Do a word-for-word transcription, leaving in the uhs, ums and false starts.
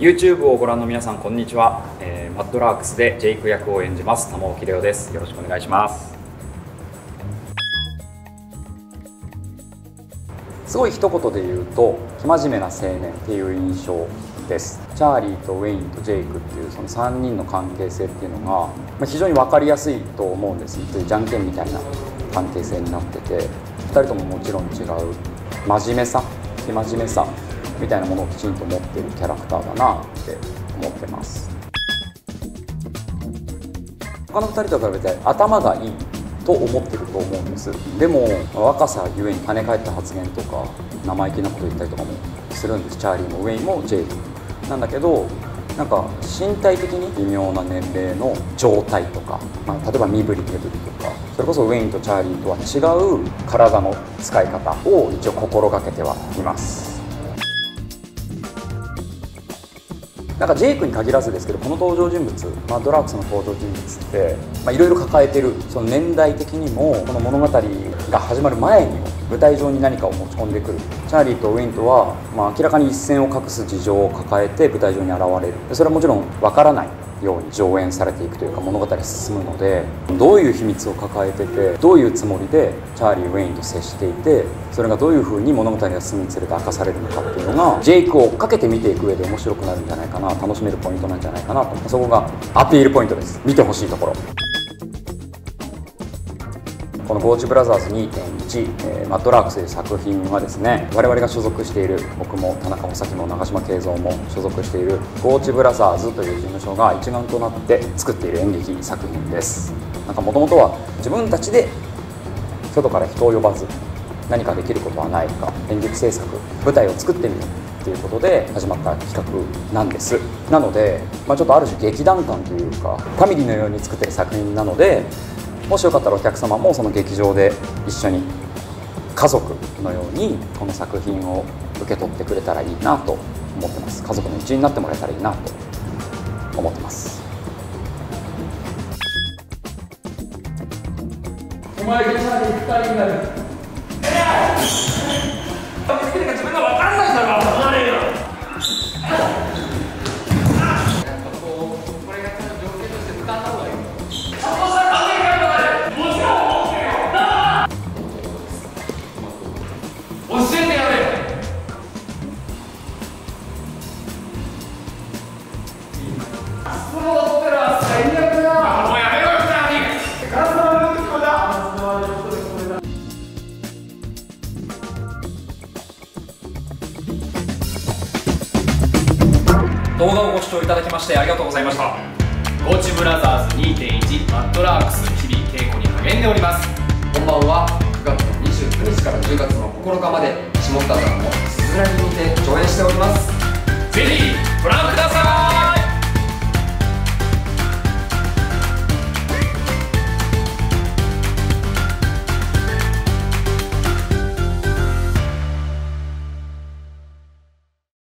YouTube をご覧の皆さん、こんにちは。えー、マッドラークスでジェイク役を演じます玉置玲央です。よろしくお願いします。すごい一言で言うと生真面目な青年っていう印象です。チャーリーとウェインとジェイクっていうそのさんにんの関係性っていうのが、まあ、非常に分かりやすいと思うんです。じゃんけんみたいな関係性になってて、ふたりとももちろん違う真面目さ、生真面目さみたいなものをきちんと持っているキャラクターだなって思ってます。他のふたりと比べて頭がいいと思ってると思うんです。でも若さゆえに跳ね返った発言とか生意気なこと言ったりとかもするんです。チャーリーもウェインもジェイクなんだけど、なんか身体的に微妙な年齢の状態とか、まあ、例えば身振り手振りとか、それこそウェインとチャーリーとは違う体の使い方を一応心がけてはいます。なんかジェイクに限らずですけど、この登場人物、マッドラークスの登場人物っていろいろ抱えてる、その年代的にもこの物語が始まる前にも舞台上に何かを持ち込んでくる。チャーリーとウェインとは、まあ、明らかに一線を画す事情を抱えて舞台上に現れる。それはもちろん分からないように上演されていくというか物語が進むので、どういう秘密を抱えてて、どういうつもりでチャーリー・ウェインと接していて、それがどういうふうに物語が進むにつれて明かされるのかっていうのがジェイクを追っかけて見ていく上で面白くなるんじゃないかな、楽しめるポイントなんじゃないかなと。そこがアピールポイントです。見てほしいところ。このゴーチブラザーズ にてんいち、えー、マッドラークスという作品はですね、我々が所属している、僕も田中穂咲も長嶋慶三も所属しているゴーチブラザーズという事務所が一丸となって作っている演劇作品です。なんかもともとは自分たちで外から人を呼ばず何かできることはないか、演劇制作舞台を作ってみるということで始まった企画なんです。なので、まあ、ちょっとある種劇団感というかファミリーのように作っている作品なので、もしよかったらお客様もその劇場で一緒に家族のようにこの作品を受け取ってくれたらいいなと思ってます。家族の一員になってもらえたらいいなと思ってます。 お前とチャーリーふたりになる。ええー、見つけるか自分が分かんないだろ。分かれよ。これがちゃんと条件として使った方がいい。 動画をご視聴いただきましてありがとうございました。 ゴーチブラザーズ にてんいち マッドラークス、日々稽古に励んでおります。 本番はくがつのにじゅうくにちからじゅうがつのここのかまで下北沢のすずらぎにて上演しております。 ぜひご覧ください。